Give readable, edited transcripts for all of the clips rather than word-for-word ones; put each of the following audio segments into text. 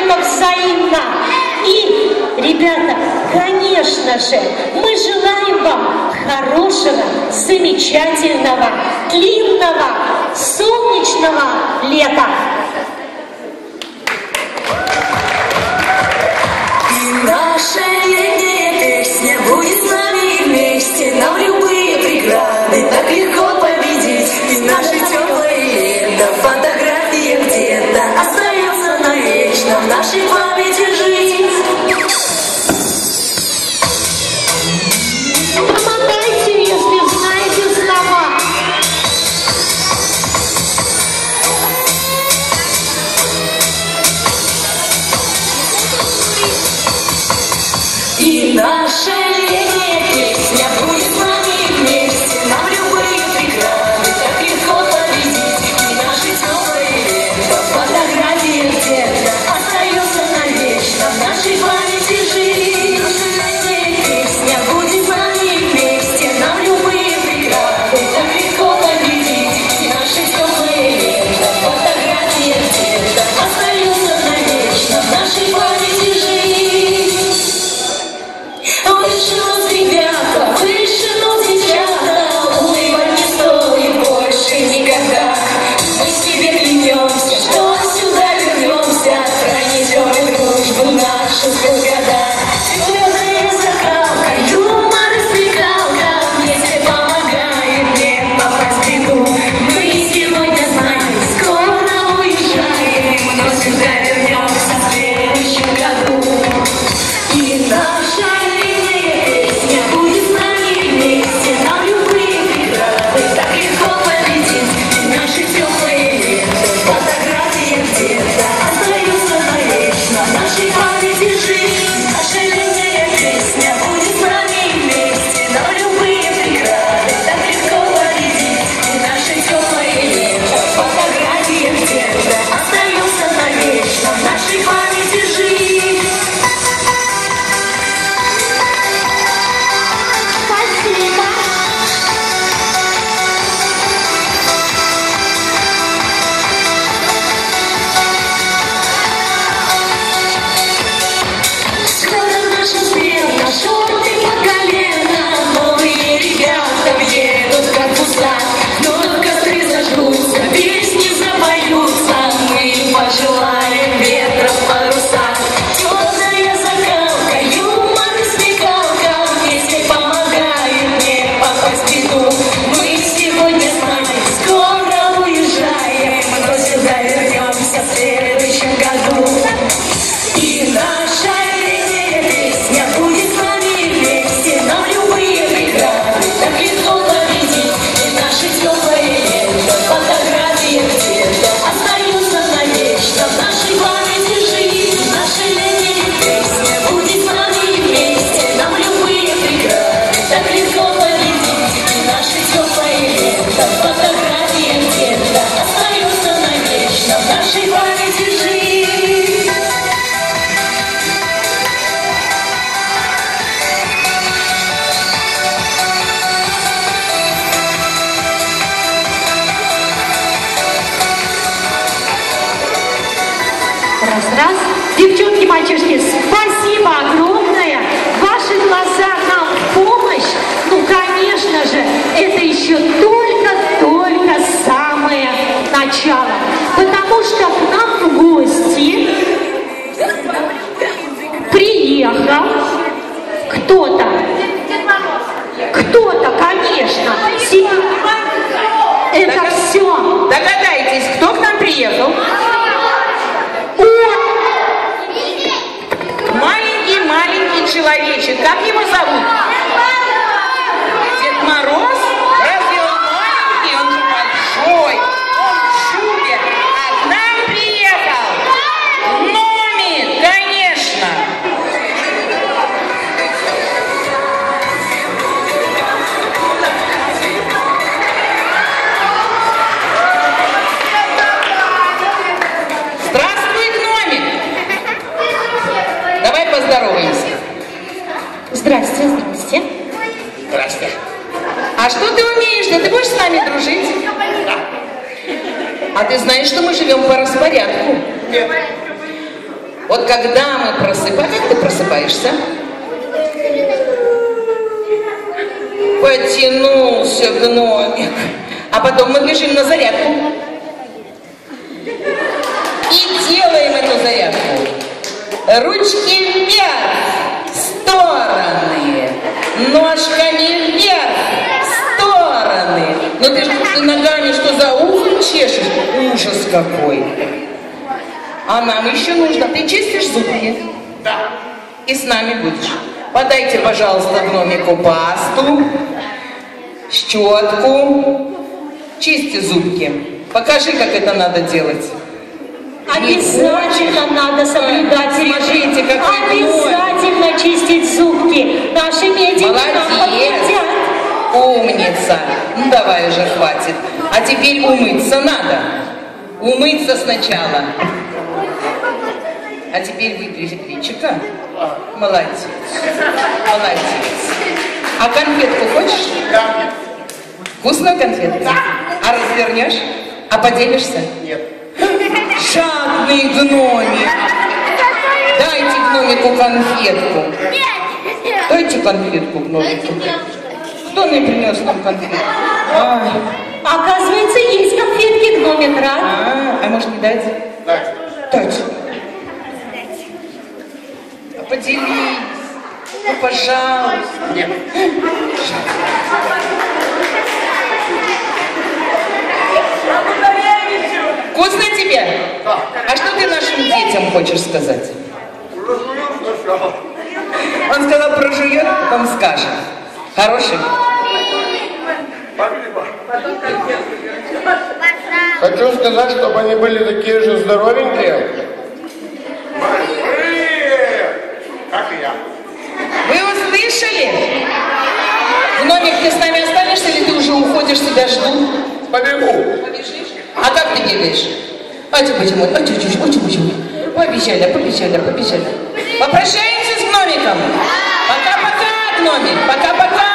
только взаимно. И, ребята, конечно же, мы желаем вам хорошего, замечательного, длинного, солнечного лета. И наша летняя песня будет с нами вместе. Нам любые преграды так легко победить. И наше теплое лето в фотографиях где-то остается навечно в нашей памяти жить. Промотайте, если знаете слова. И наша летняя песня будет с нами вместе. Нам любые преграды так легко победить. И наше теплое лето в фотографиях где-то остается навечно в нашей памяти жить. Наша летняя песня будет с нами вместе. Нам любые преграды так легко победить. И наше теплое лето в фотографиях где-то остается навечно в нашей памяти жить. Выше нас, ребята, выше нас, девчата, улыбок не стоит больше никогда. Мы себе клянемся, что сюда вернемся, пронесем дружбу нашу в года. Твердая закалка, юмор и смекалка вместе помогает мне попасть в беду. Мы сегодня знаем, скоро уезжаем, но сюда вернемся в следующем году. И наша песня будет с нами вместе. Нам любые преграды так легко победить. И наши теплые лето фотографии где-то остаются навечно в нашей памяти жить. Наша летняя песня будет с нами вместе. Нам любые преграды так легко победить. И наши теплые лето фотографии где-то остаются навечно в нашей памяти жить. Шорты по колено, новые ребята едут как пуста. Но костры зажгутся, песни запоются, мы им пожелаем ветра в паруса. Теплая закалка, юмор и смекалка вместе помогают мне попасть в беду. Мы сегодня знаем, скоро уезжаем, но сюда вернемся в следующем году. И наша летняя песня будет с нами вместе. Нам любые преграды так легко победить. И наши теплые лето фотографии где-то остаются навечно в нашей памяти жить. Наша летняя песня будет с нами вместе. Нам любые преграды так легко победить. И наши теплые лето фотографии где-то остаются навечно в нашей памяти жить. Раз. Девчонки, мальчишки, спасибо огромное. Ваши глаза нам в помощь. Ну, конечно же, это еще только самое начало. Потому что к нам в гости приехал кто-то. Кто-то, конечно. Это все. Догадайтесь, кто к нам приехал? Маленький человечек. Как его зовут? Дед Мороз? Разве он маленький? Он же большой. Он в шубе. А к нам приехал Номик, конечно. Здравствуй, Гномик. Давай поздороваемся. Здрасте, здрасте. Здрасте. А что ты умеешь? Да ты будешь с нами дружить? Да. А ты знаешь, что мы живем по распорядку? Нет. Вот когда мы просыпаемся, как ты просыпаешься? Потянулся гномик. А потом мы бежим на зарядку. И делаем эту зарядку. Ручки вверх, стороны. Ножками вверх, стороны. Но ты ногами что, за ухом чешешь? Ужас какой. А нам еще нужно. Ты чистишь зубки? Да. И с нами будешь. Подайте, пожалуйста, гномику пасту, щетку. Чисти зубки. Покажи, как это надо делать. Обязательно надо соблюдать режим. Обязательно чистить зубки. Наши медики нам Молодец. подтвердят. Умница. Ну давай уже хватит. А теперь умыться надо. Умыться сначала. А теперь выпей личико. Молодец. Молодец. А конфетку хочешь? Да. Вкусную конфетку? Да. А развернешь? А поделишься? Нет. Жадный гномик. Дайте гномику конфетку. Дайте конфетку гномику. Кто мне принес нам конфетку? Ай. Оказывается, есть конфетки, гномик рад. А может не дать? Да. Дайте. Поделись. Ну, пожалуйста. Нет. Вкусно тебе? Да. А что ты нашим детям хочешь сказать? Прожую сначала. Он сказал, прожует, потом скажет. Хороший? Спасибо. Хочу сказать, чтобы они были такие же здоровенькие. Большие, как и я. Вы услышали? Гномик, ты с нами останешься или ты уже уходишь, тебя ждут? Побегу. Побежишь? А как ты бегаешь? Побежали. Попрощаемся с гномиком. Пока-пока, гномик, пока-пока.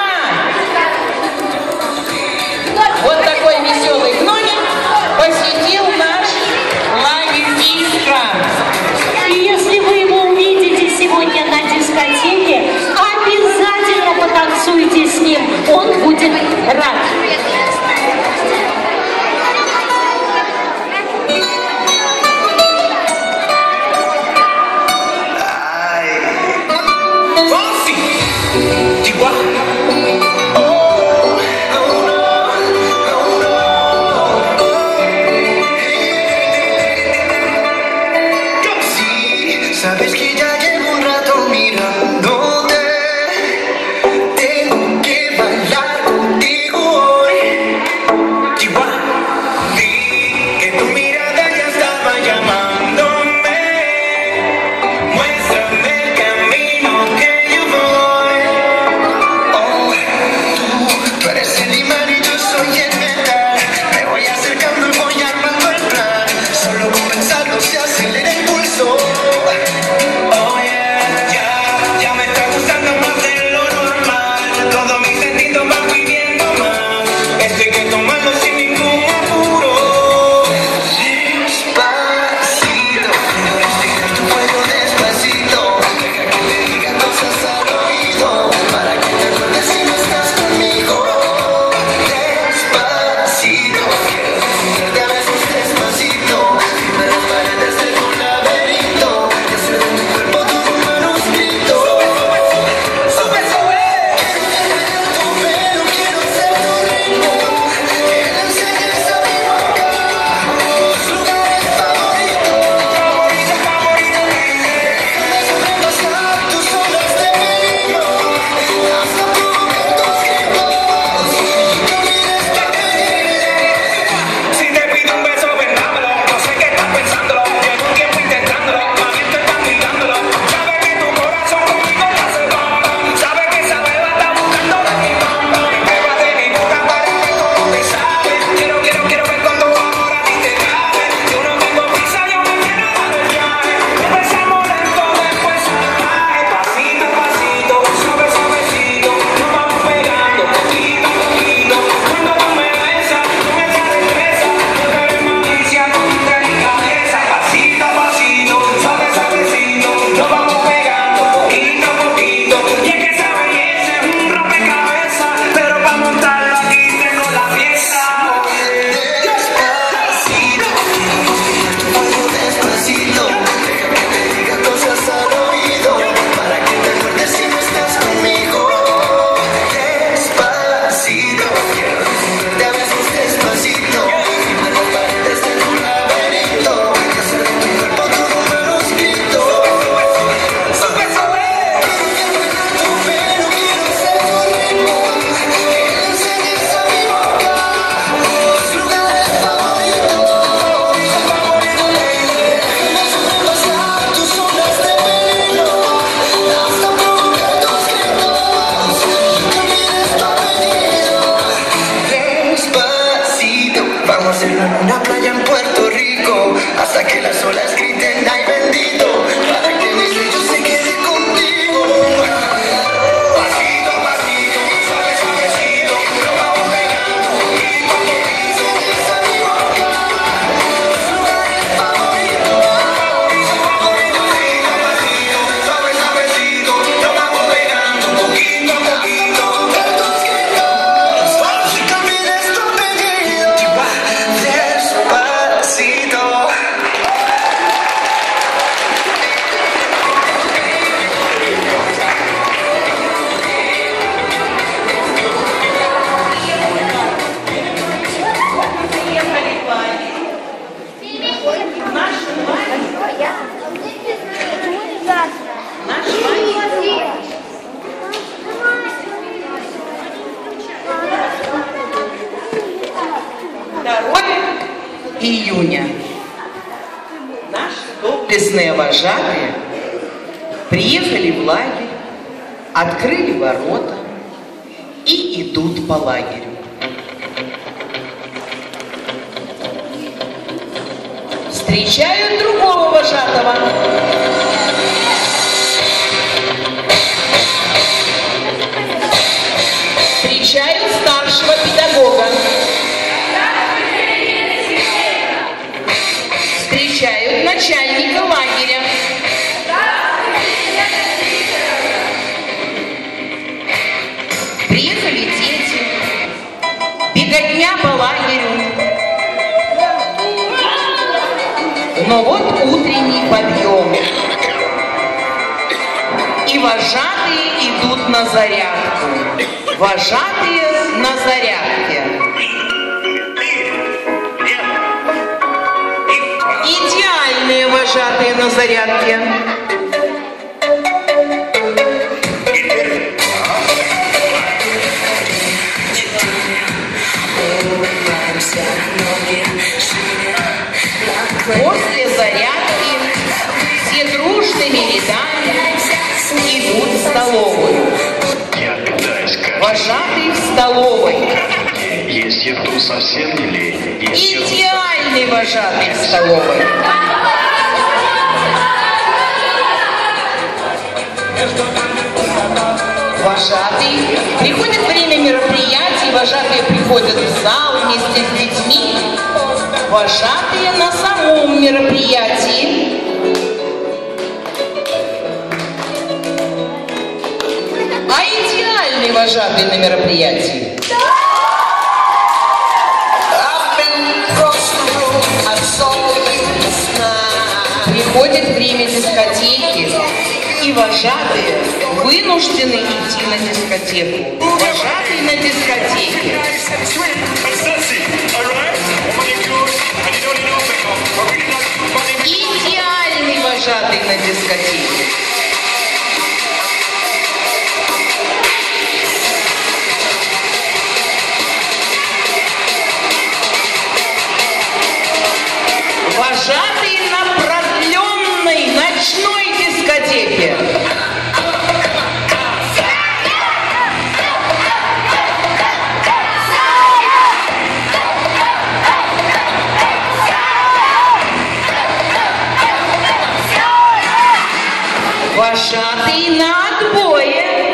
Вот такой веселый гномик посетил наш лагерь Искра. И если вы его увидите сегодня на дискотеке, обязательно потанцуйте с ним. Он будет рад. Sabes que ya llevo un rato mirándote. Tengo que bailar contigo hoy. Chihuahua, vi que tu mirada ya estaba llamándome. Muéstrame el camino que yo voy. Oh, июня наши доблестные вожатые приехали в лагерь, открыли ворота и идут по лагерю. Встречают другого вожатого. Встречают старшего педагога. Встречают начальника лагеря. Приехали дети. Беготня по лагерю. Но вот утренний подъем. И вожатые идут на зарядку. Вожатые на зарядке. Идеальные вожатые на зарядке. После зарядки все дружными рядами идут в столовую. Вожатый в столовой. Есть еду совсем не лень. Идеальный вожатый в столовой. Вожатый. Приходит время мероприятий, вожатые приходят в зал вместе с детьми. Вожатые на самом мероприятии. А идеальный вожатый на мероприятии. Приходит время дискотеки, и вожатые вынуждены идти на дискотеку. Вожатый на дискотеке. Идеальный вожатый на дискотеке. Вожатый на продленной ночной дискотеке. Вожатый на отбое.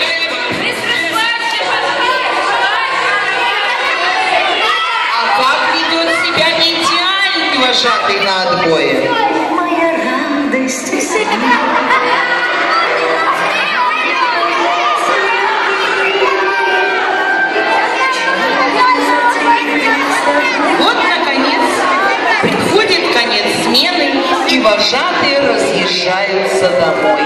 А как ведет себя идеальный вожатый на отбое? Моя радость Вот, наконец, приходит конец смены, и вожатые разъезжаются домой.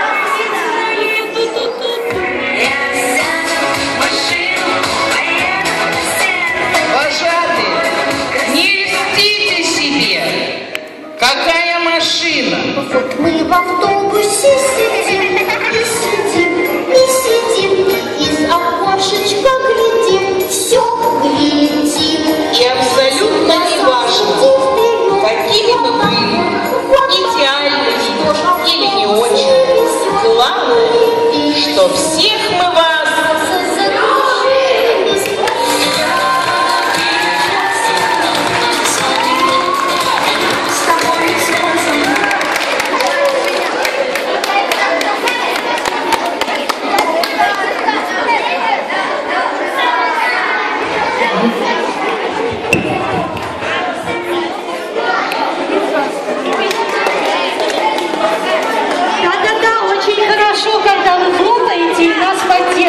Вожатые, не льстите себе! Какая машина? Вот мы в автобусе сидим, и сидим, и сидим, из окошечка глядим, все глядим. И абсолютно не важно, какими мы были, идеальными или не очень. Главное, что всех мы вас Да-да-да, очень хорошо, когда вы хлопаете и нас поддерживаете.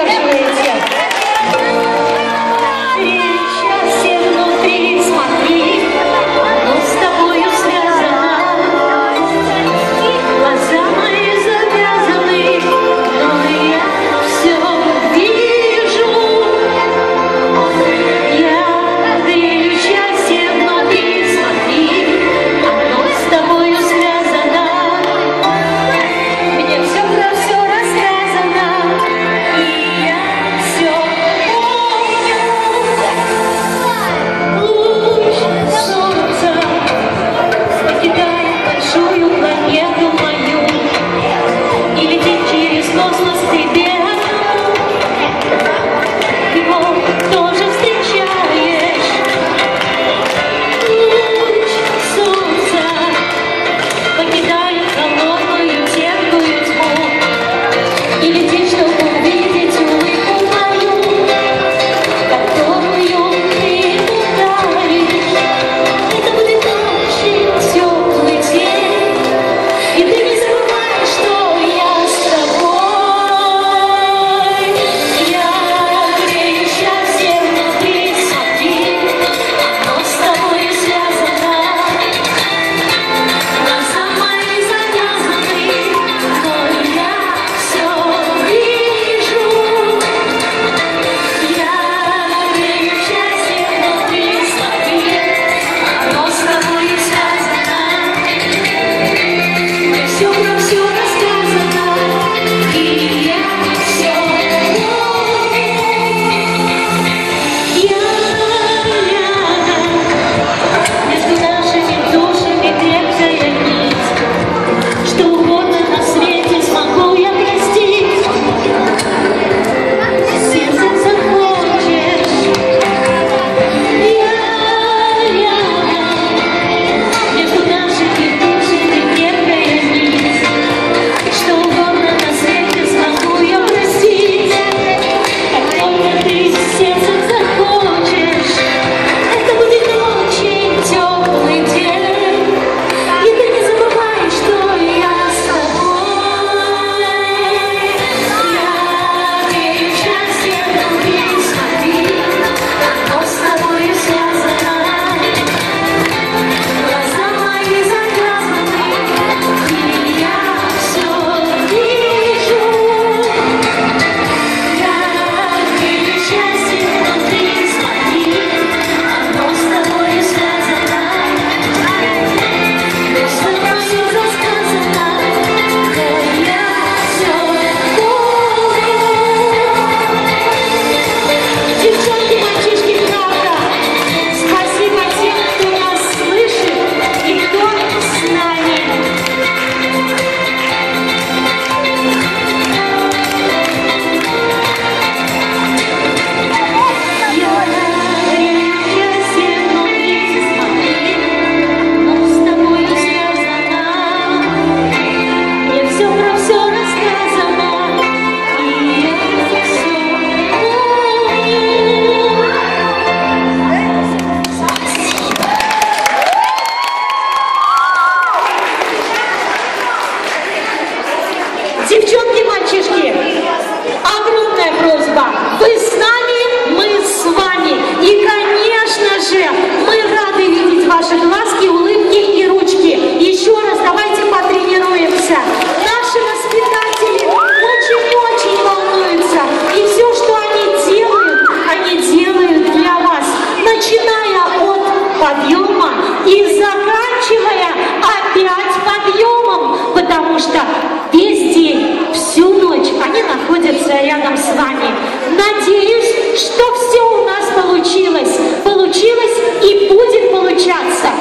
свадьба. Вы с нами, мы с вами. И, конечно же, мы рады видеть ваши глазки, улыбки и ручки. Еще раз давайте потренируемся. Наши воспитатели очень-очень волнуются. И все, что они делают для вас, начиная от подъема и заканчивая опять подъемом, потому что весь день, всю ночь они находятся рядом с вами. Надеюсь, что все у нас получилось и будет получаться.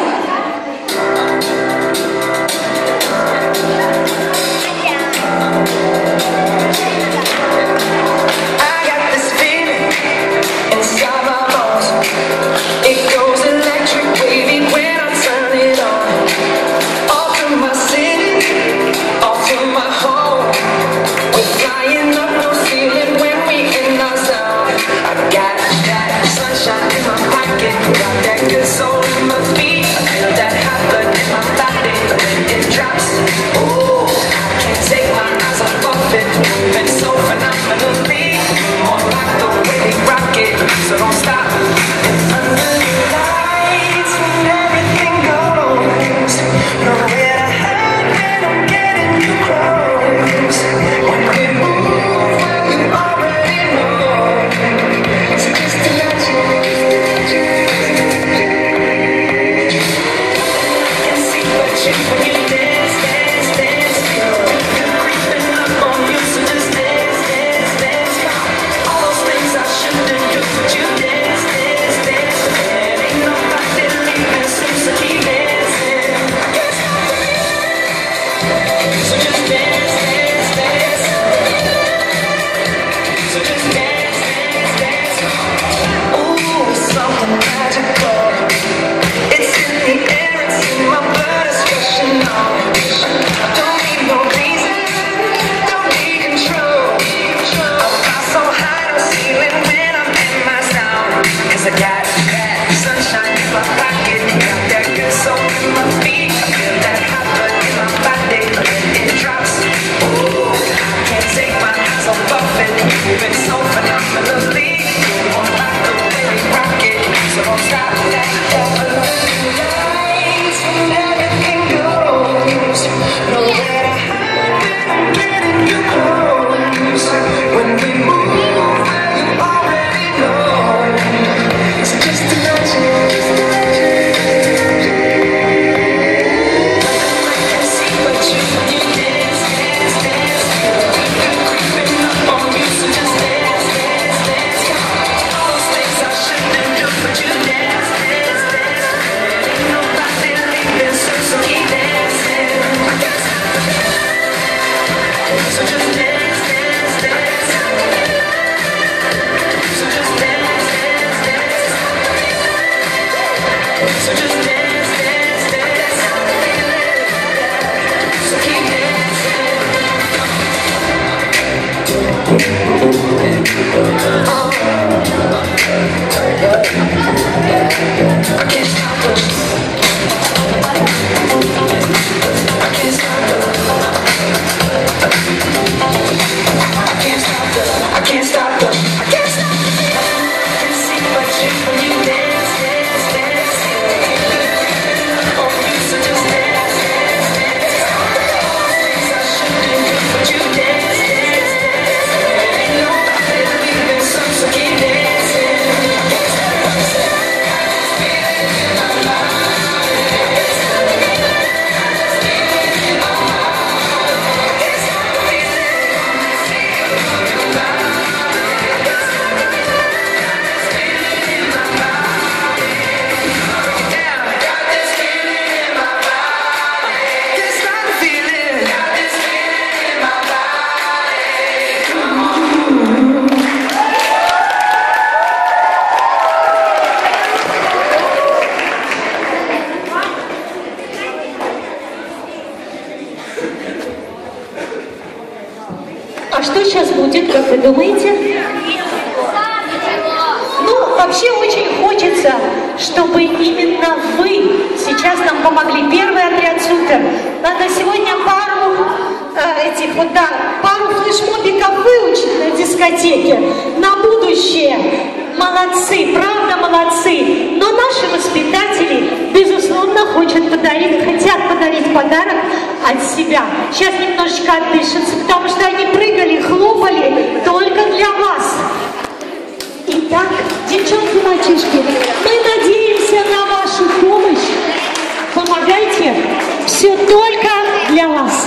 So don't stop. Under the lights when everything goes, nowhere to hide when I'm getting too close. When we move, well, you already know. So just to let you can see what you when you dance, dance, dance. You're creeping up on you, so just dance, dance, dance. All those things I shouldn't do, but you dance, dance, dance. And ain't nobody leaving soon, so keep dancing. So just dance, dance, dance. So just dance, dance, dance. Ooh, it's something magical. It's in the air, it's in my blood, it's rushing on. I don't need no reason, don't need control. I fly so high, no ceiling when I'm in my zone. 'Cause I got that sunshine in my pocket, got that good soul in my feet. I feel that hot blood in my body when it drops. Ooh, I can't take my eyes off of it, moving so phenomenally. You won't like the way we rock it, so don't stop that. Lights when everything goes, nowhere to hide when I'm getting too close. When we move, well, you already know. It's just imagine. I can see what you when you dance, dance, dance. You're creeping up on you, so just dance, dance, dance. All those things I shouldn't do, but you dance, dance, dance. Ain't nobody leaving soon, so keep dancing. So just dance, dance, dance. So just dance, dance, dance. So just dance, dance, dance. So keep dancing. I can't stop it. I can't stop it. I can't stop it. I can't stop it. I can't stop it. I can see what you when you dance, dance, dance. Oh, you so just dance, dance, dance. All things I shouldn't do, but you dance, dance, dance. Ain't nobody leaving soon, so keep dancing. А что сейчас будет, как вы думаете? Ну, вообще очень хочется, чтобы именно вы сейчас нам помогли. Первый отряд «Супер». Надо сегодня пару флешмобиков выучить на дискотеке. Нам будущее. Молодцы, правда молодцы. Но наши воспитатели, безусловно, хотят подарить подарок от себя. Сейчас немножечко отдышатся, потому что они прыгали, хлопали только для вас. Итак, девчонки, мальчишки, мы надеемся на вашу помощь. Помогайте, все только для вас.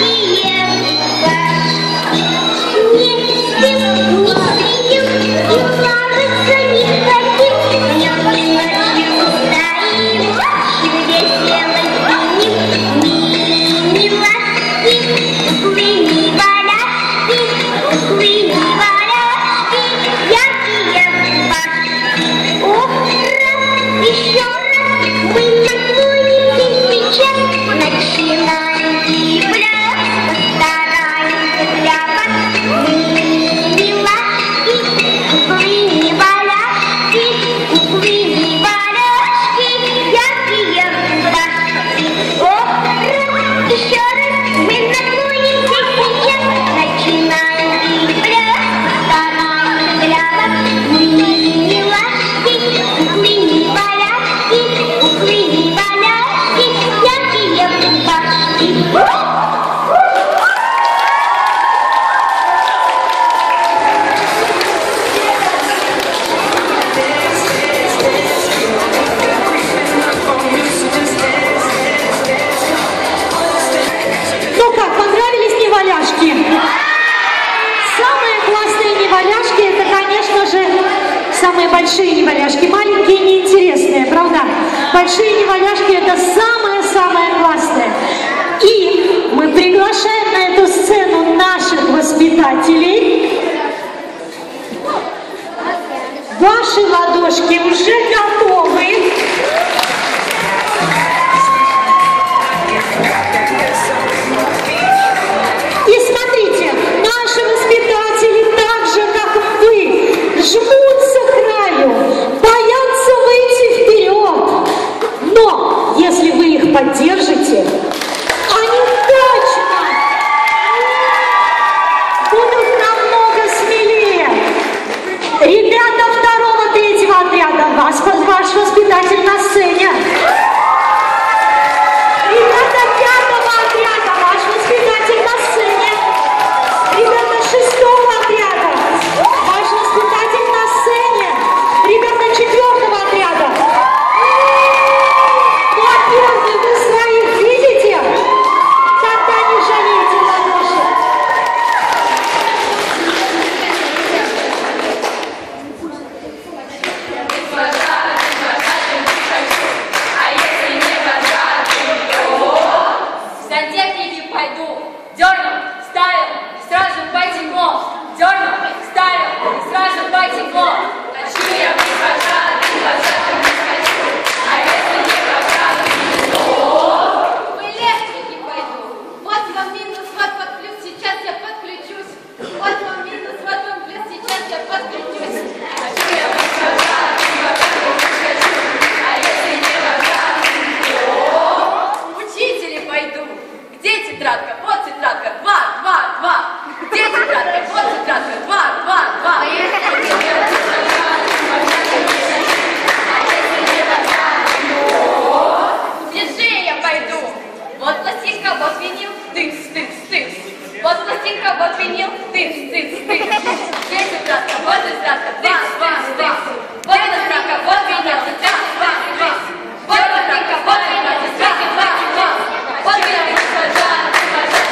You неваляшки. Самые классные неваляшки, это, конечно же, самые большие неваляшки. Маленькие неинтересные, правда? Большие неваляшки — это самое-самое классное. И мы приглашаем на эту сцену наших воспитателей. Ваши ладошки уже готовы. И смотрите, наши воспитатели так же, как вы, жмутся к краю, боятся выйти вперед. Но если вы их поддержите, они точно будут намного смелее. Ребята второго, третьего отряда, ваш воспитатель на сцене. Ребята пятого отряда, ваш воспитатель на сцене. Ребята шестого отряда, ваш воспитатель на сцене. Ребята четвертого отряда. Во-первых, вы своих видите? Тогда не жалейте ладоши. Сантехники пойду, дернул, ставил, сразу потекло, дернул, ставил, сразу потекло. Хочу я быть вожатым, не хочу, а если не вожатым, то в электрики пойду. Вот вам минус, вот вам плюс, сейчас я подключусь. Вот вам минус, вот вам плюс, сейчас я подключусь. Хочу я быть вожатым, не хочу, а если не вожатым, то учители пойду. Где тетрадка? Вот тетрадка. 2, 2, 2. Где тетрадка? Вот тетрадка. 2, 2, 2. Ближе я пойду. Вот пластинка, вот винил. Тыкс, тыкс, тыкс. Вот пластинка, вот винил. Тыкс, тыкс, тыкс. Где тетрадка? Вот тетрадка. Тыкс, тыкс, тыкс. Вот пластинка, вот винил. Тыкс, тыкс, тыкс. Вот пластинка, вот винил. Тыкс, тыкс, тыкс. Вот винил.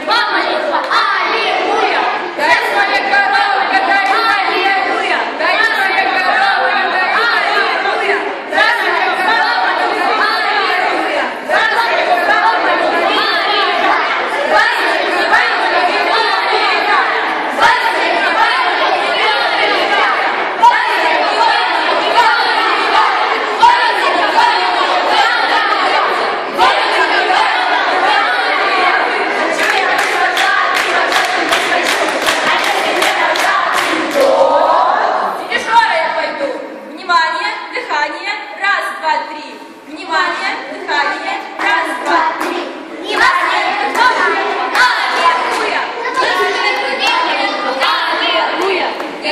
Мама Литва, аллилуйя! Дай своя корова, дай аллилуйя! Дай своя корова, дай аллилуйя! Дай своя корова, дай аллилуйя! Дай своя корова, дай аллилуйя! Дай своя корова, дай аллилуйя! Дай своя корова, дай аллилуйя! Внимание, дыхание, раз, два, три. Внимание, дыхание, раз, два, три. Внимание, дыхание, аллилуйя! Аллилуйя! Аллилуйя!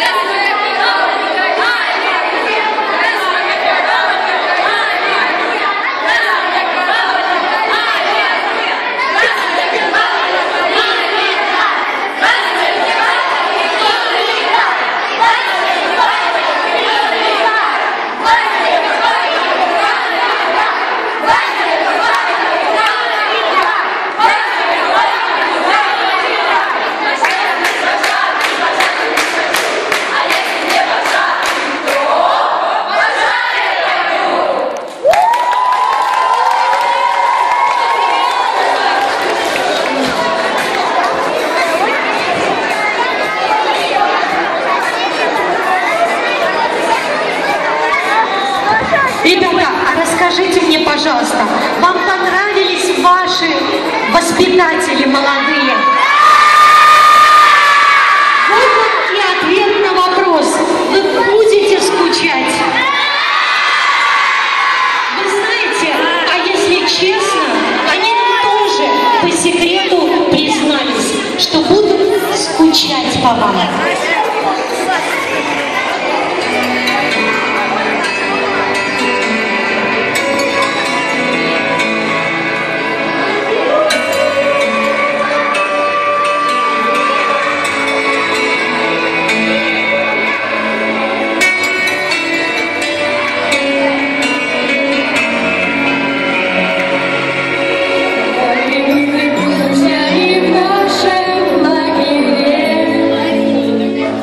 Ребята, а расскажите мне, пожалуйста, вам понравились ваши воспитатели молодые? Вот вам и ответ на вопрос. Вы будете скучать? Вы знаете, а если честно, они тоже по секрету признались, что будут скучать по вам. В нашем лагере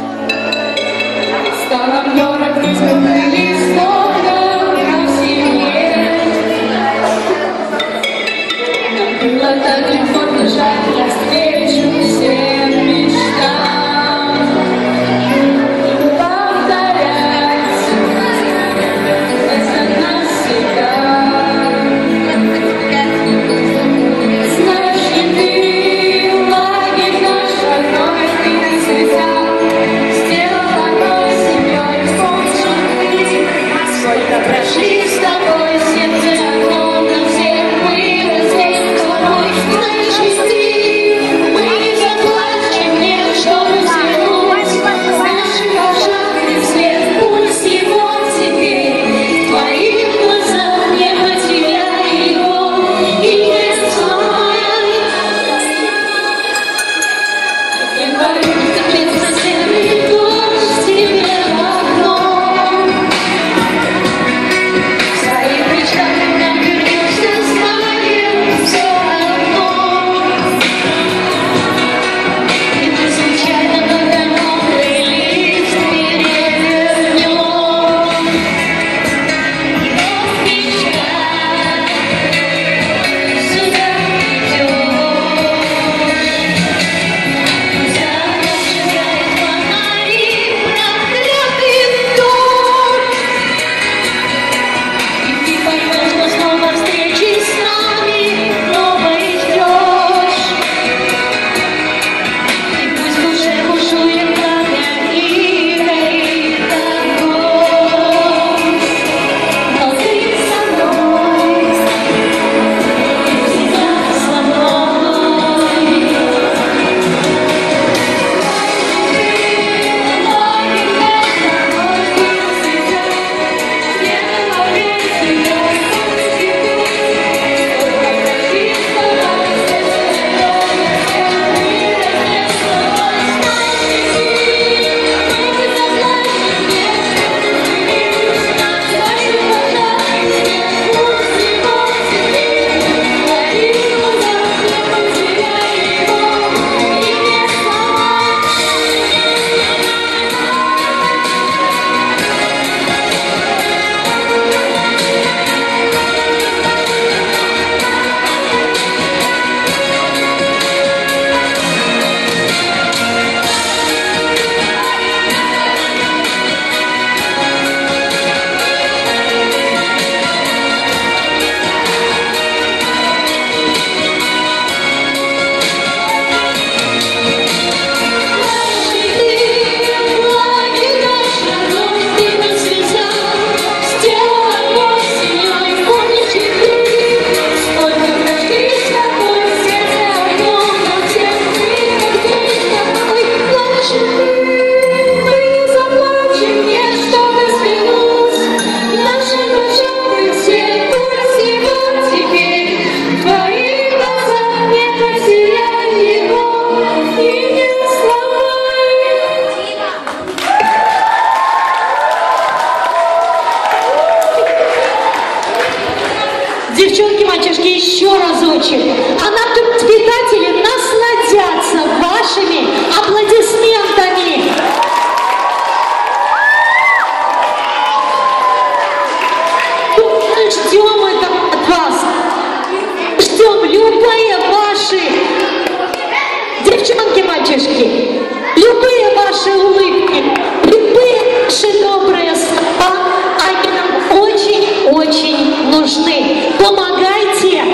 мальчишки, любые ваши улыбки, любые ваши добрые слова, они нам очень-очень нужны. Помогайте!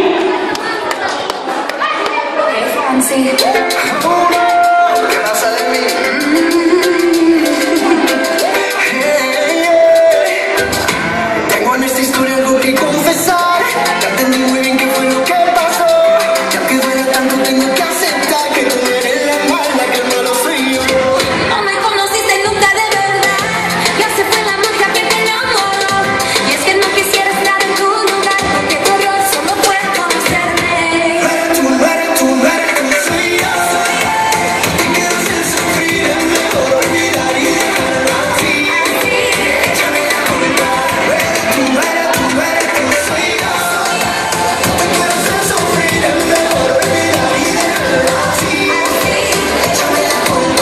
Tengo en esta historia algo que confesar. Ya entendí muy bien qué fue lo que pasó. Ya que duele tanto tengo que aceptar que tú eres la mala, que no lo soy yo. No me conociste nunca de verdad. Ya se fue la magia que te enamoró. Y es que no quisiera estar en tu lugar, porque tu error solo fue conocerme. No eres tú, no eres tú, no eres tú, soy yo. Te quiero hacer sufrir, es mejor olvidar y dejarlo así. Échame la culpa. No eres tú, no eres tú, no eres tú, soy yo. Te quiero hacer sufrir, es mejor olvidar y dejarlo así. Échame la culpa.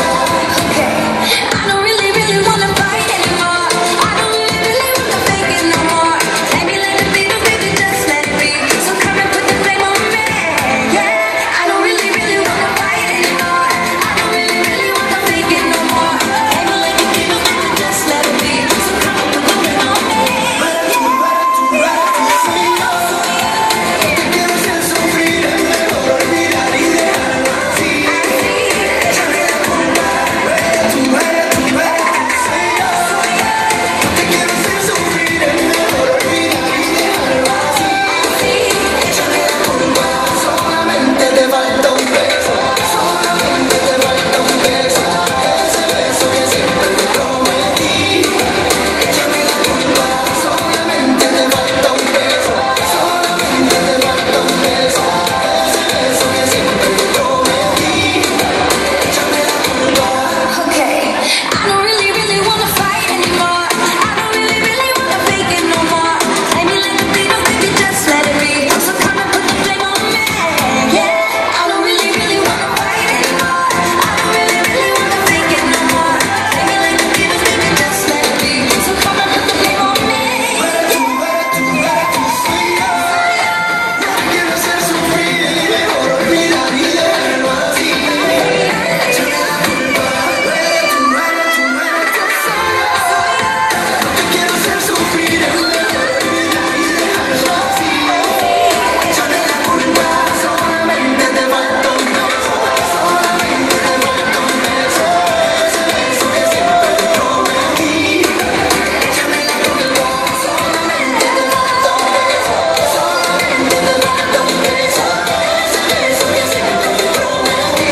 I don't really, really wanna fight anymore. I don't really, really wanna fake it no more. Maybe let it be, but baby, just let it be. So come and put the blame on me. Yeah, I don't really, really wanna fight anymore. I don't really, really wanna fake it no more. Maybe let it be, but baby, just let it be. So come and put the blame on me. No eres tú, no eres tú, no eres tú, soy yo. Te quiero hacer sufrir, es mejor olvidar y dejarlo así. Échame la culpa. No eres tú, no eres tú, no eres tú, soy yo. Te quiero hacer sufrir, es mejor olvidar y dejarlo así. Échame la culpa. Solamente te falta un beso. Solamente te falta un beso. Ese beso que siempre te prometí. Échame la culpa. Solamente te falta un beso. Solamente te falta un beso. Ese beso que siempre te prometí. Échame la culpa. Okay, I don't really, really wanna fight anymore. I don't really, really wanna fake it no more. Maybe let it be, but baby, just let it be. So come and put the blame on me. Yeah, I don't really, really wanna fight anymore. I don't really, really wanna fake it no more. Maybe let it be, but baby, just let it be. So come and put the blame on me. No eres tú, no eres tú, no eres tú, soy yo. No te quiero hacer sufrir, es mejor olvidar y dejarlo así. Échame la culpa. No eres tú, no eres tú, no eres tú, soy yo. No te quiero hacer sufrir, es mejor olvidar y dejarlo así. Échame la culpa. Solamente te falta un beso. Solamente te falta un beso. Ese beso que siempre te prometí. Échame la culpa. Solamente te falta un beso. Solamente te falta un beso. Ese beso que siempre te prometí.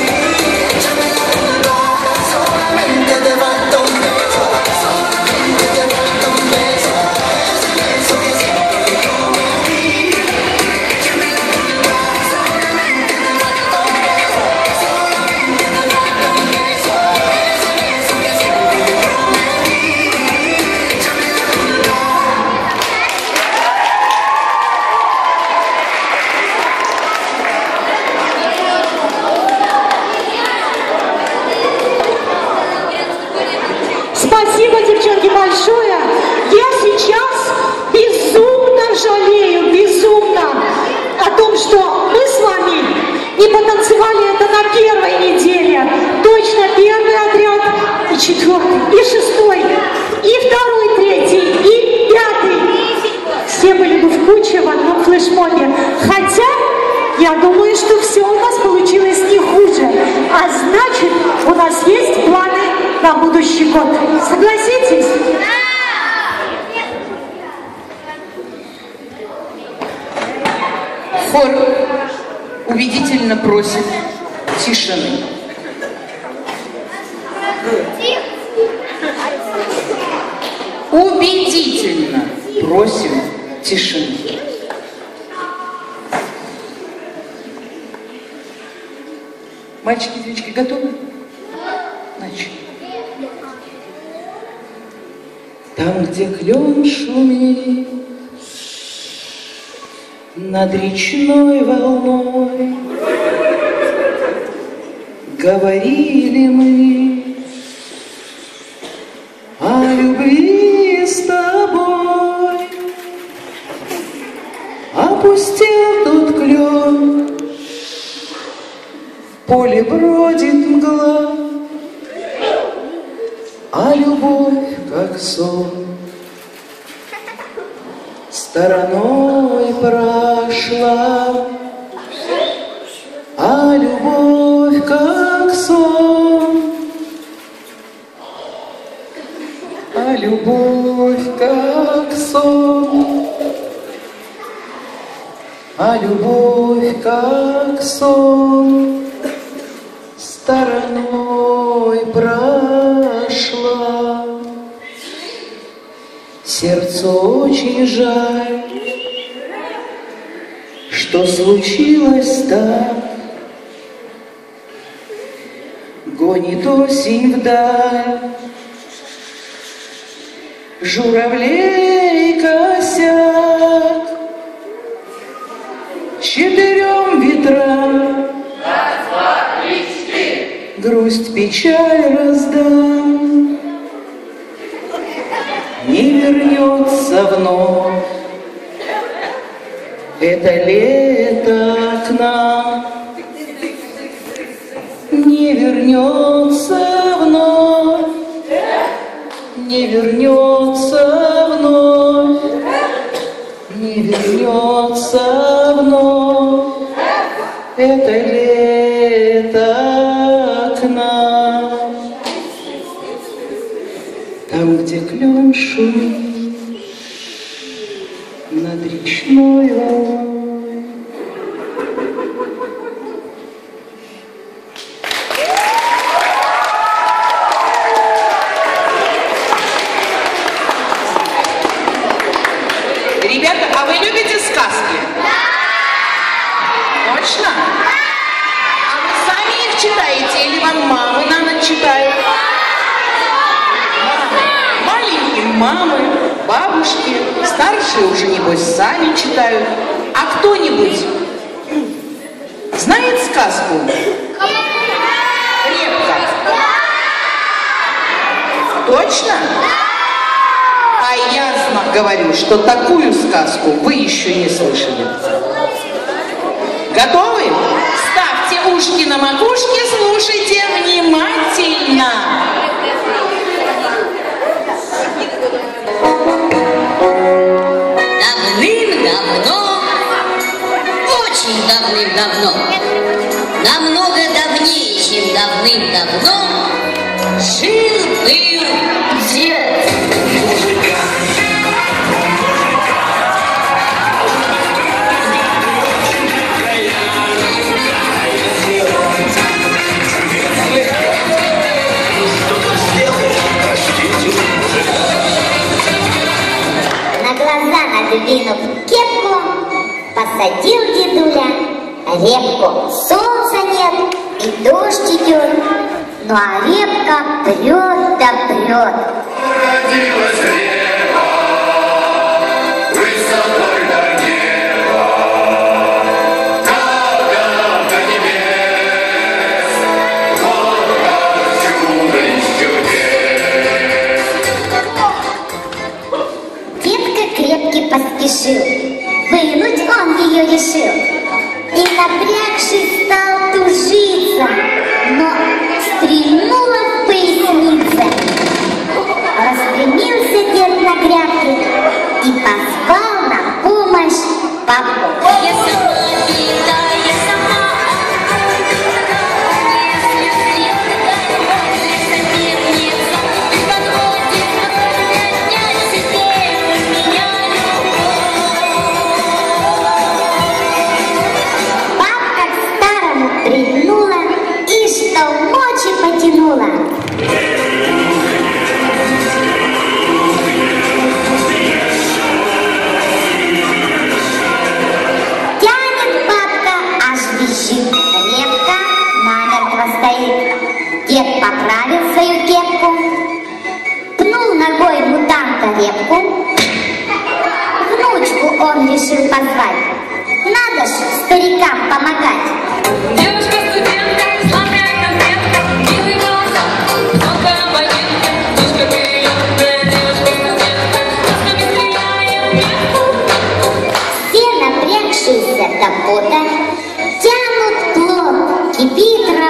Échame la culpa. Solamente te falta un beso. Solamente te falta un beso. Ese beso que siempre te prometí. Échame la culpa. Solamente te falta un beso. Solamente te falta un beso. Ese beso que siempre te prometí. Échame la culpa. Спасибо, девчонки, большое. Я сейчас безумно жалею, безумно о том, что мы с вами не потанцевали это на первой неделе. Точно первый отряд, и четвертый, и шестой, и второй, третий, и пятый. Все были бы в куче в одном флешмобе. Хотя, я думаю, что все у нас получилось не хуже. А значит, у нас есть планы на будущий год. Согласитесь? Хор убедительно просит тишины. Убедительно просим тишины. Мальчики, девочки, готовы? Начали. Там, где клен шумит над речной волной, говорили мы о любви с тобой. Опустил тот клен, поле бродит мгла, а любовь, как сон, стороной прошла. А любовь, как сон, а любовь, как сон, а любовь, как сон, стороной прошла. Сердцу очень жаль, что случилось так. Гонит осень вдаль журавлей косяк, четырем ветрам грусть, печаль раздам. Не вернется вновь это лето к нам, не вернется вновь, не вернется вновь, не вернется вновь это лето к нам. Там, где клен шумит над речной волной. Ребята, а вы любите сказки? Да! Точно? А вы сами их читаете или вам мамы на ночь читают? Маленькие мамы, бабушки, старшие уже, небось, сами читают. А кто-нибудь знает сказку? Репка. Точно? А я говорю, что такую сказку вы еще не слышали. Готовы? Ставьте ушки на макушке, слушайте внимательно. Давным-давно, очень давным-давно, намного давнее, чем давным-давно, жил-был дед. На глаза надвинув кепку, посадил дедуля репку. Солнца нет и дождь идет, ну а репка прет да прет. Родилась репа высотой до неба, до небес, вот как чудо из чудес. Детка крепки поспешил, вынуть он ее решил, и напрягшись стал тужиться, но стрельнула в пояснице. Распрямился дед на грядке и позвал на помощь папку. Я сама беда, я сама если след совсем нет, ты подходишь, поднять себе меня любовь. Папка к старому прильнула и что мочи потянула. Тянет папка, аж визжит. Репка намертво стоит. Дед поправил свою кепку, пнул ногой мутанта репку. Внучку он решил позвать. Надо ж старикам помогать. Девушка-студентка, сладкая конфетка, милые глаза, тонкая абонентка, дочка бриллиантная, девушка-студентка, ножками стреляет метку. Все напрягшиеся до пота тянут плод, кипит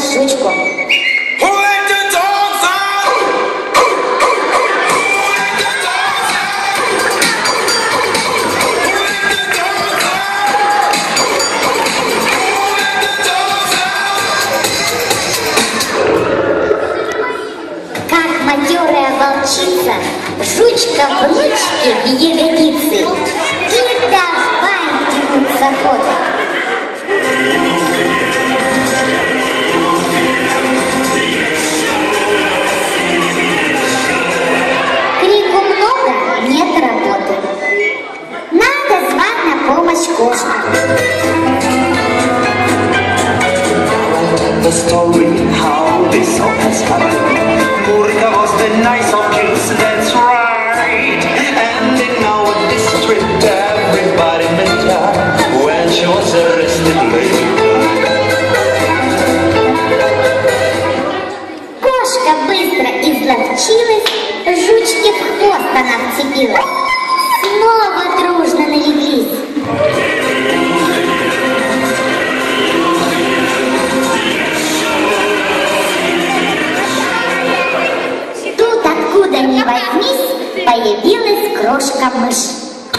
жучку. Как матерая волчица, жучка внучки в ягодицы и давай тянуться ходом. Крику много, нет работы. Надо звать на помощь кошку. The story how this all has happened. Murka was the nice of kids, that's right. And in our district everybody met her when she was arrested late. Кошка быстро изловчилась, жучке в хвост она вцепилась. Снова дружно налеглись. Тут, откуда ни возьмись, появилась крошка-мышь.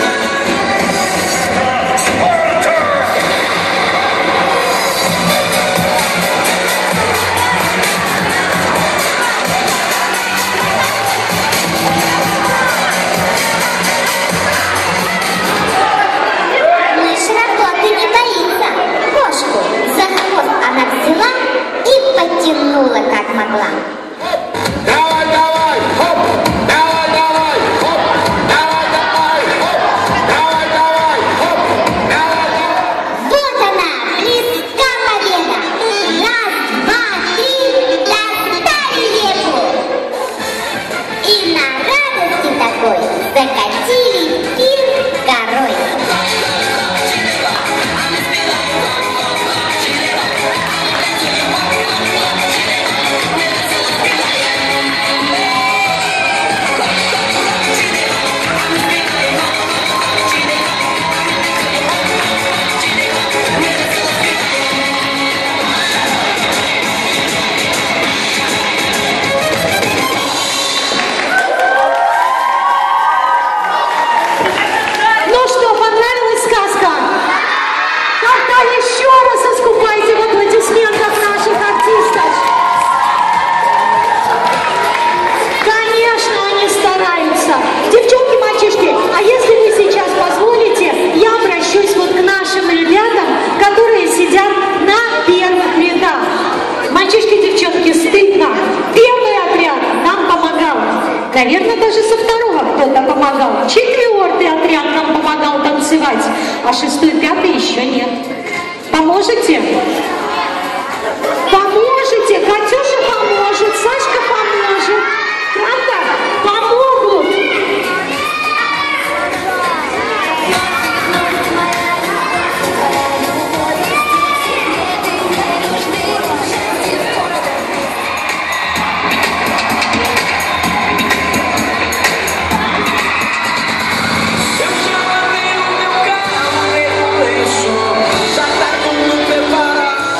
Мышь работы не боится. Кошку за хвост она взяла и потянула, как могла. Давай, давай, хоп! Давай, давай, хоп! Давай, давай, хоп! Давай, давай, хоп! Давай, давай! Вот она, близка победа! Раз, два, три, достали лепу! И на радости такой закатили пир горой. Ну что, понравилась сказка? Тогда еще раз искупайте в аплодисментах наших артистов. Конечно, они стараются. Девчонки, мальчишки, а если вы сейчас позволите, я обращусь вот к нашим ребятам, которые сидят на первых рядах. Мальчишки, девчонки, стыдно. Первый отряд нам помогал. Наверное, даже со второго кто-то помогал. Четвертый отряд нам помогал танцевать, а шестой, пятый еще нет. Поможете? Поможете? Катюша поможет, Сашка поможет. Правда? Помогут. Já tá tudo preparado.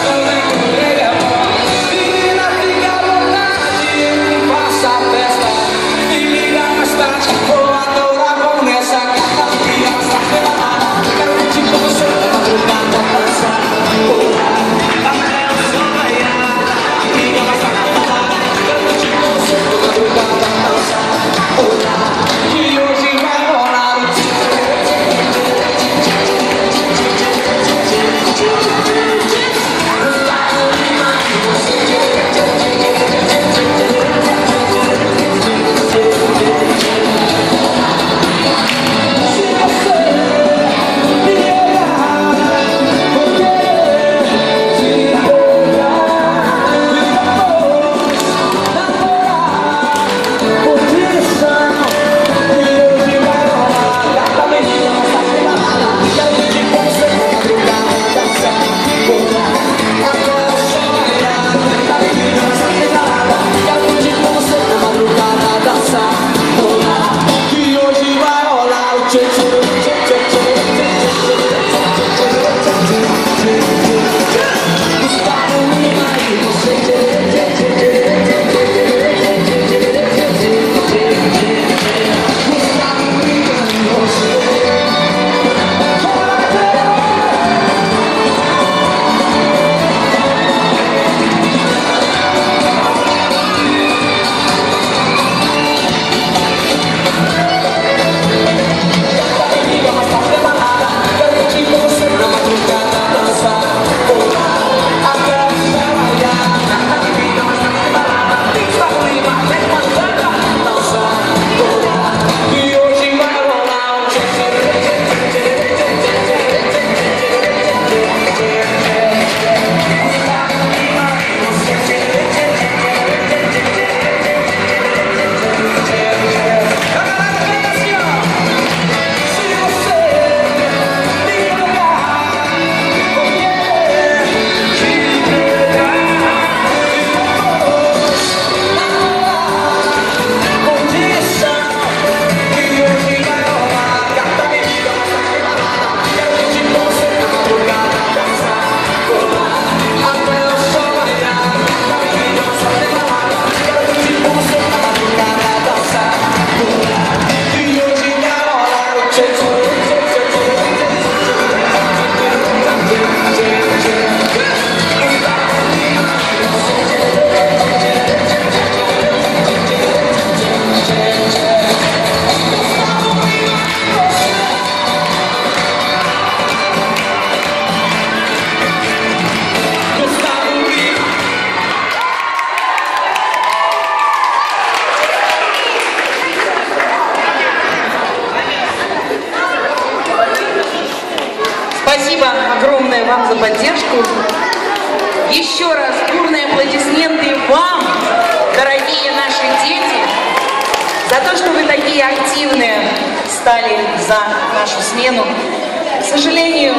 вам за поддержку. Еще раз бурные аплодисменты вам, дорогие наши дети, за то, что вы такие активные стали за нашу смену. К сожалению,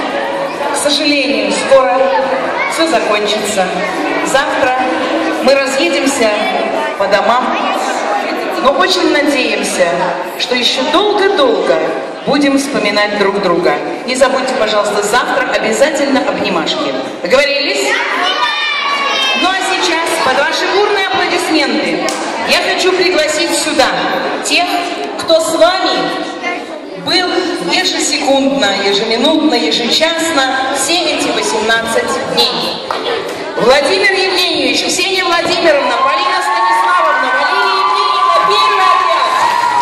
скоро все закончится. Завтра мы разъедемся по домам, но очень надеемся, что еще долго-долго будем вспоминать друг друга. Не забудьте, пожалуйста, завтра обязательно обнимашки. Договорились? Ну а сейчас, под ваши бурные аплодисменты, я хочу пригласить сюда тех, кто с вами был ежесекундно, ежеминутно, ежечасно все эти 18 дней. Владимир Евгеньевич, Ксения Владимировна, Полина Станиславовна, Валерия Евгеньевна, первый отряд.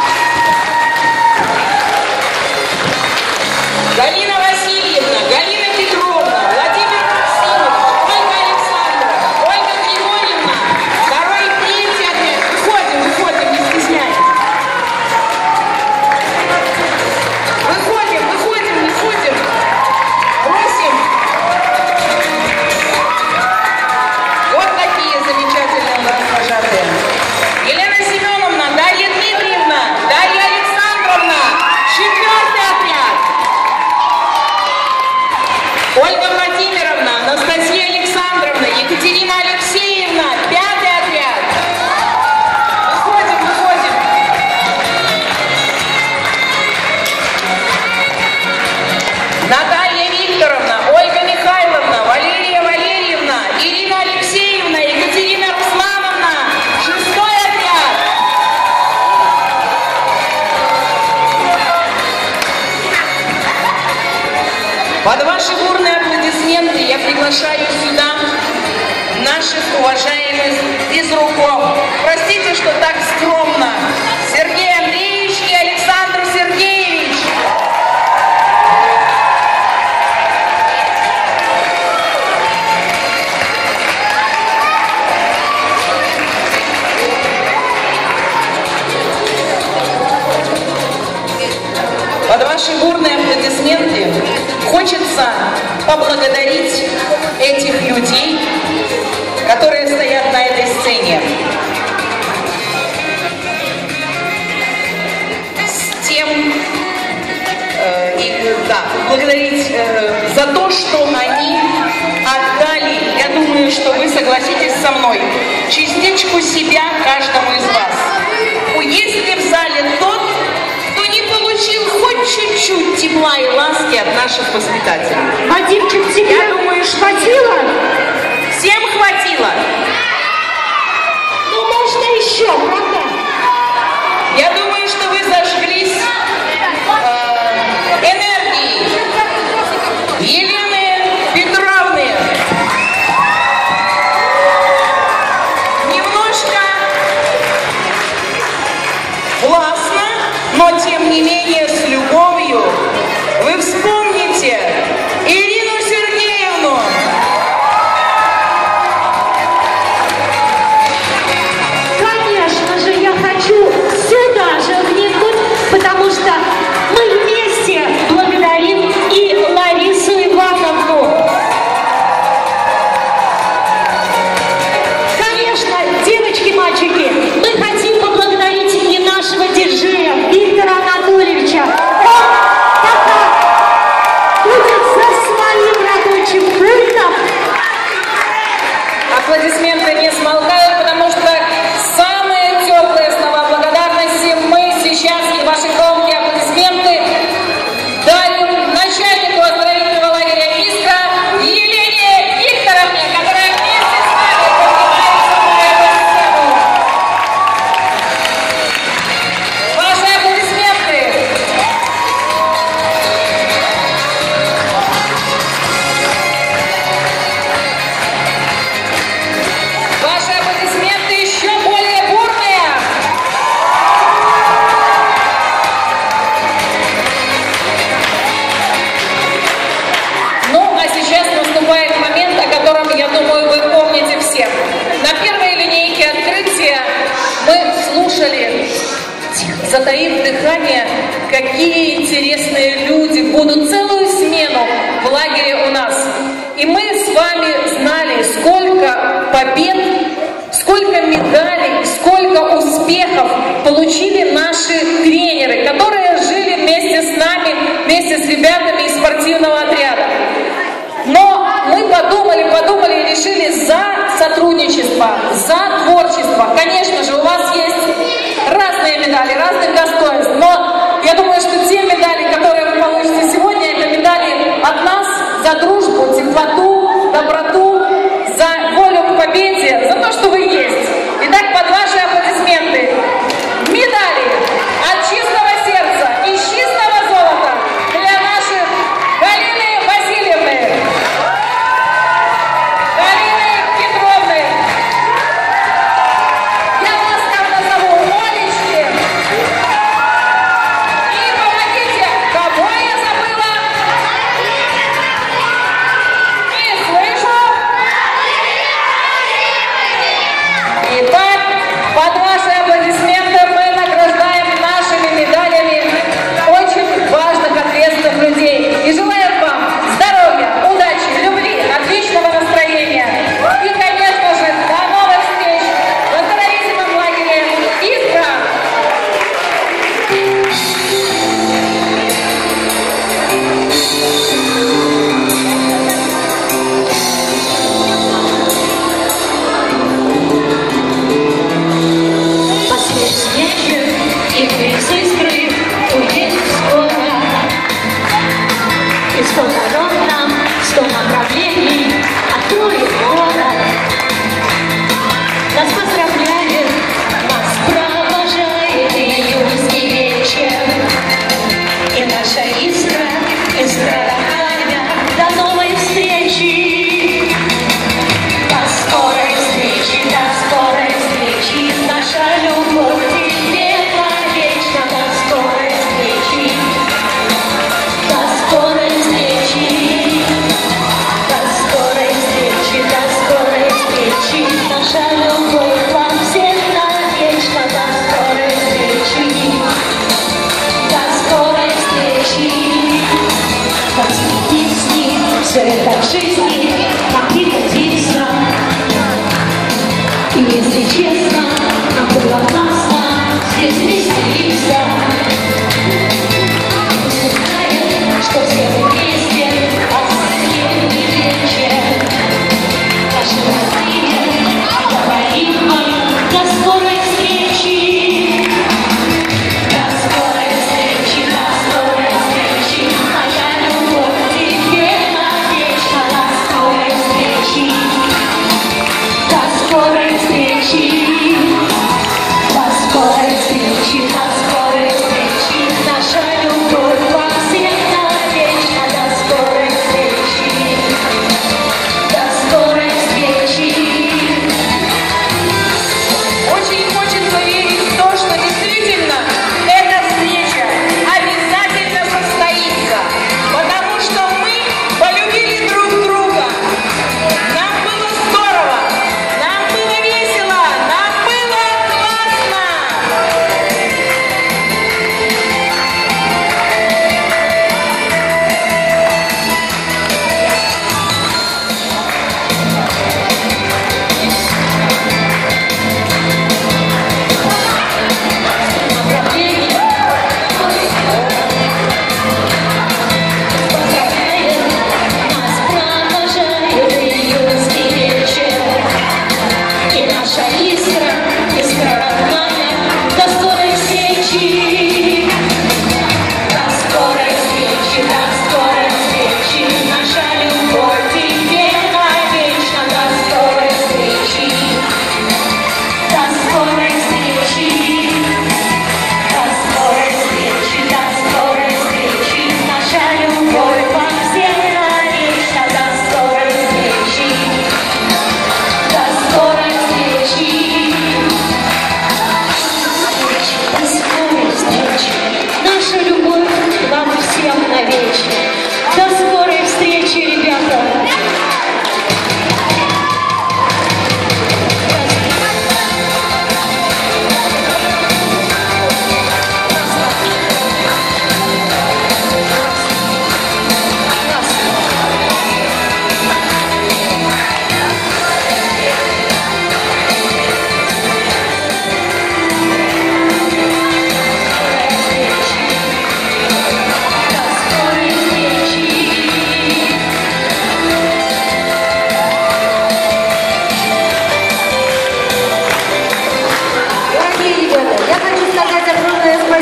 Галина Васильевна, Галина Петровна, Владимир Максимович, Ольга Александровна, Ольга Григорьевна, второй и третий отряд. Выходим, не стесняйтесь. Выходим, не ходим. Просим. Вот такие замечательные у нас вожатые. Елена Семеновна, Дарья Дмитриевна, Дарья Александровна, четвертый отряд. Ольга Владимировна, Анастасия Александровна, Екатерина Алексеевна, пятый отряд. Выходим. Наталья Викторовна, Ольга Михайловна, Валерия Валерьевна, Ирина Алексеевна, Екатерина Руслановна, шестой отряд. Под ваши бурные аплодисменты я приглашаю сюда наших уважаемых физруков. Простите, что так скромно. Сергей Андреевич и Александр Сергеевич. Под ваши бурные аплодисменты хочется поблагодарить этих людей, которые стоят на этой сцене. С тем, благодарить за то, что они отдали, я думаю, что вы согласитесь со мной, частичку себя каждому из вас. Есть ли в зале тот, кто не получил хоть чуть-чуть тепла и ласки от наших воспитателей? Вадимчик, тебе, Я думаю, что хватило? Всем хватило? Ну, можно еще, правда? Я думаю, что вы зажглись энергией Елены Петровны. Немножко властно, но тем не менее с любовью вы вспомните Ирину Сергеевну. Конечно же, я хочу сюда же вникнуть, потому что мы вместе благодарим и Ларису Ивановну. Конечно, девочки, мальчики, мы хотим поблагодарить и нашего диджея Виктора Анатольевича. Он пока будет за своим рабочим пультом. Аплодисменты не смолкают, потому что самые теплые слова благодарности мы сейчас и ваши громкие аплодисменты дарим начальнику оздоровительного лагеря «Искра» Елене Викторовне, которая вместе с нами поднимается на эту сцену. Ваши аплодисменты. Ваши аплодисменты еще более бурные. Ну, а сейчас наступает момент, о котором, я думаю, вы помните все. На первой линейке открытия мы слушали, затаив дыхание, какие интересные люди будут целую смену в лагере у нас. И мы с вами знали, сколько побед, сколько медалей, сколько успехов получили наши тренеры, которые жили вместе с нами, вместе с ребятами из спортивного отряда. Но мы подумали и решили за сотрудничество, за творчество. Конечно же, у вас есть разные медали, разных достоинств, но я думаю, что те медали, которые вы получите сегодня, это медали от нас за дружбу, теплоту, доброту, за волю к победе, за то, что вы есть. Итак, под ваши аплодисменты медали от чистого сердца и чистого золота для наших Галины Васильевны, Галины Петровны. Я вас там назову Олечки. И помогите, кого я забыла? Не слышу. Итак, под ваши аплодисменты мы награждаем нашими медалями очень важных, ответственных людей. И желаем вам здоровья, удачи, любви, отличного настроения. И, конечно же, до новых встреч в оздоровительном лагере «Искра». Посмотришь вечер, и ты с искры уедешь скоро. И 100 дорог нам, 100 направлений откроет город. Нас поздравляет, нас провожает июньский вечер. И наша искра, искра родная, до новой встречи. До скорой встречи, наша любовь тебе навечно. До скорой встречи, до скорой встречи, до скорой встречи, до скорой встречи, наша любовь вам всем навечно. До скорой встречи, до скорой встречи. Песни, все это в жизни, нам пригодится. И если честно, нам было классно здесь веселиться. Знаем, что все мы вместе, последний вечер. Наши родные говорим вам до скорой встречи. До скорой встречи, до скорой встречи. Моя любовь тебе навечно. До скорой встречи. До скорой встречи, до скорой встречи, до скорой встречи, наша любовь вам всем навечно. До скорой встречи, до скорой встречи. Очень хочется верить в то, что действительно эта встреча обязательно состоится, потому что мы полюбили друг друга. Нам было здорово, нам было весело, нам было классно. Нас провожает июньский вечер. И наша искра, искра родная, до скорой встречи. До скорой встречи, до скорой встречи, наша любовь тебе навечно. До скорой встречи, до скорой встречи, до скорой встречи, до скорой встречи, наша любовь вам всем навечно. До скорой встречи, до скорой встречи.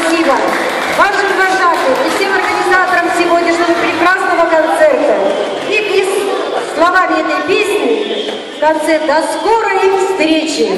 спасибо вашим вожатым и всем организаторам сегодняшнего прекрасного концерта. И словами этой песни в конце «До скорой встречи».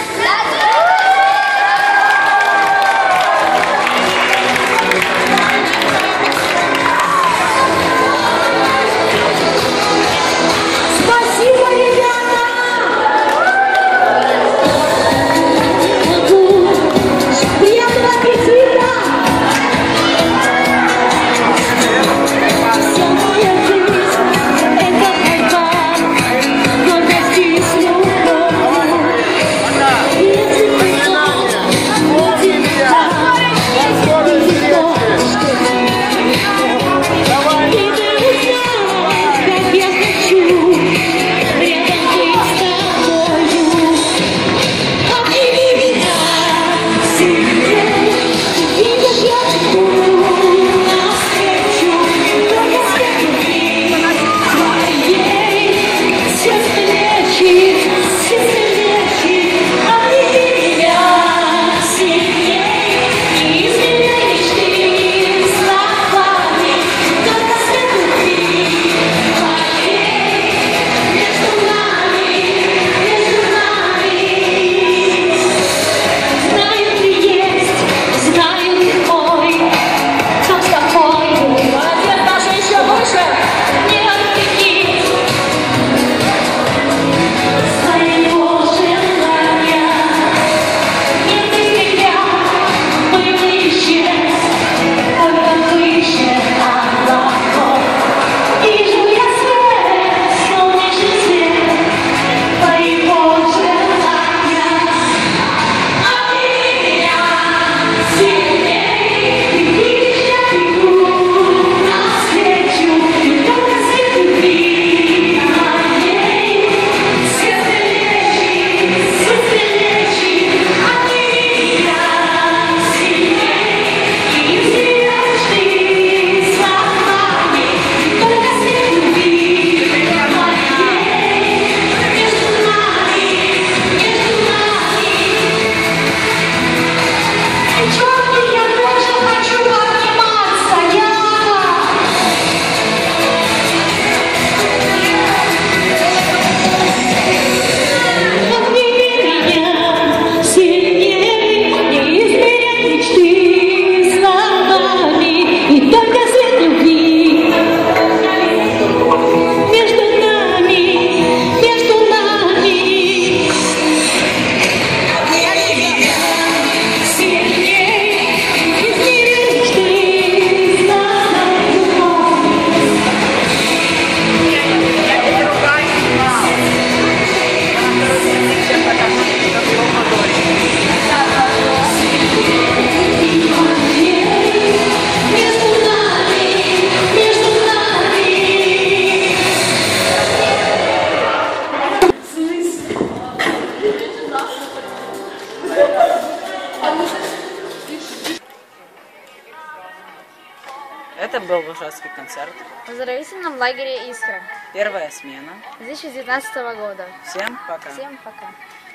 Это был Лужацкий концерт. В оздоровительном лагере «Искра». Первая смена. 2019 года. Всем пока. Всем пока.